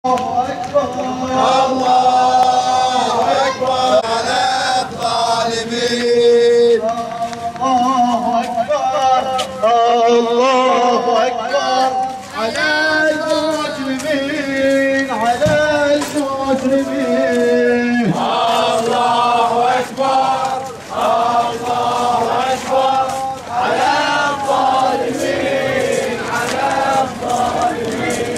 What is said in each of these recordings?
الله أكبر على الظالمين. الله أكبر الله أكبر على المجرمين على المجرمين. الله أكبر الله أكبر على الظالمين على الظالمين.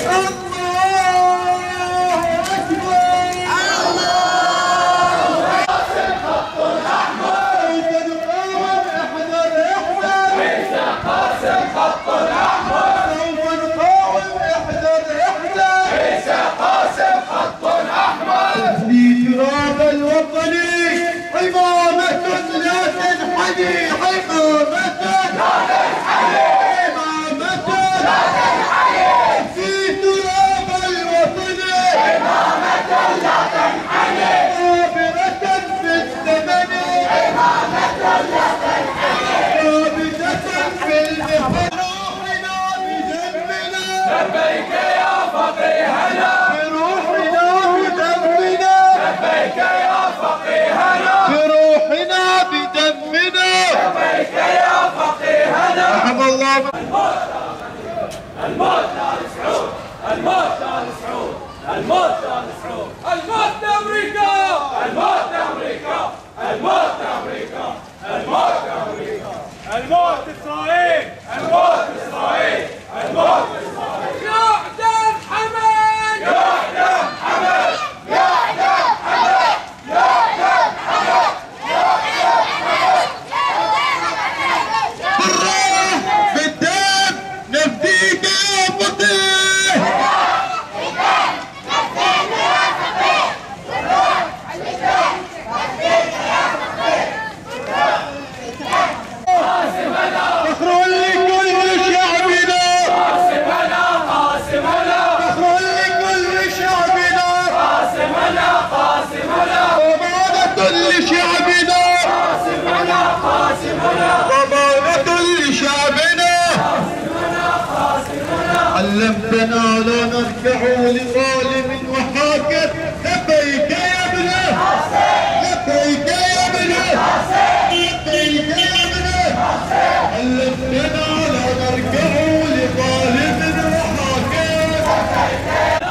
حمامة لا تنحني حمامة لا تنحني حمامة لا تنحني في تراب الوطن حمامة لا تنحني عابرة في الزمن حمامة لا تنحني ثابتة في المحن بروحنا بدمنا لبيك يا فقيهنا بروحنا بدمنا لبيك يا فقيهنا بروحنا بدمنا لبيك يا فقيهنا. رحم الله الموت لآل سعود الموت لآل سعود الموت لآل سعود الموت لأمريكا الموت لأمريكا الموت لأمريكا الموت لأمريكا الموت إسرائيل الموت إسرائيل الموت إسرائيل. يعدم حمد يعدم حمد يعدم حمد يعدم حمد بالروح بالدم نفديك يا فقيه. فخر لكل شعبنا قاسمنا قاسمنا فخر لكل شعبنا قاسمنا قاسمنا ضمانة لشعبنا قاسمنا قاسمنا ضمانة لشعبنا. علمتنا لا نركع لظالم وحاكم. لبيك يا ابنه لبيك يا ابنه لبيك يا ابنه. علمتنا لا نركع لظالم وحاكم. لا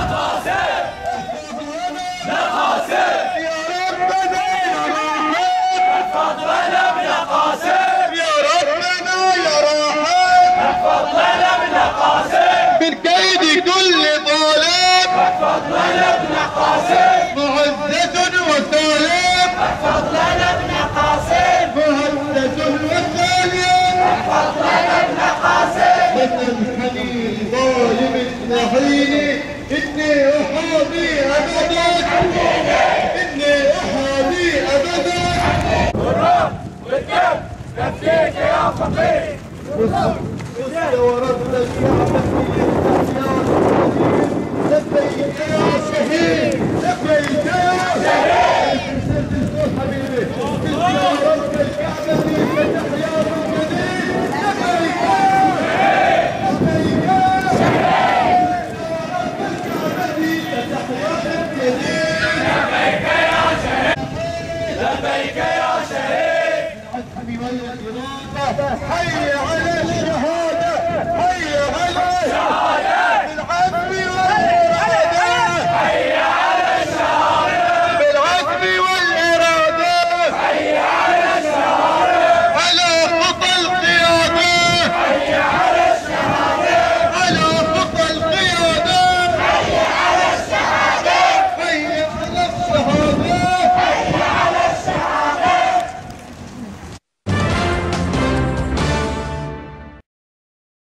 قاسم يا ربنا يا رحيم احفظ لنا ابن قاسم يا ربنا يا رحيم احفظ لنا ابن قاسم من كيد كل ظالم. احفظ لنا ابن قاسم معزة وسالم احفظ لنا ابن قاسم معزة وسالم. احفظ لنا ابن قاسم وتنحني ظالم الرحيم. إني أحاذي أبدا إني أحاذي أبدا. بالروح والدم نفديك يا فقيه. مستورد الشعب